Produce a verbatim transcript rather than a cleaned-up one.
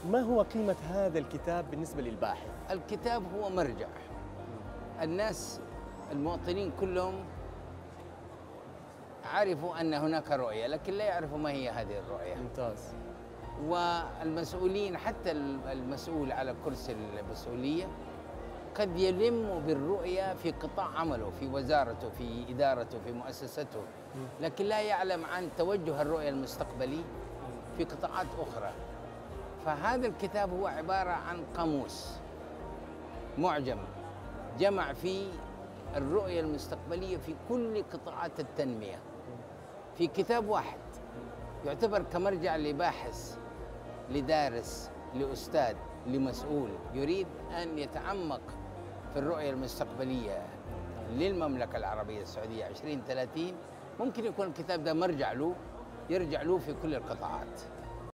ما هو قيمة هذا الكتاب بالنسبة للباحث؟ الكتاب هو مرجع. الناس المواطنين كلهم عرفوا أن هناك رؤية، لكن لا يعرفوا ما هي هذه الرؤية. ممتاز. والمسؤولين، حتى المسؤول على كرسي المسؤولية، قد يلم بالرؤية في قطاع عمله، في وزارته، في إدارته، في مؤسسته، لكن لا يعلم عن توجه الرؤية المستقبلي في قطاعات أخرى. فهذا الكتاب هو عبارة عن قاموس معجم جمع فيه الرؤية المستقبلية في كل قطاعات التنمية في كتاب واحد، يعتبر كمرجع لباحث، لدارس، لأستاذ، لمسؤول يريد أن يتعمق في الرؤية المستقبلية للمملكة العربية السعودية عشرين ثلاثين. ممكن يكون الكتاب ده مرجع له، يرجع له في كل القطاعات.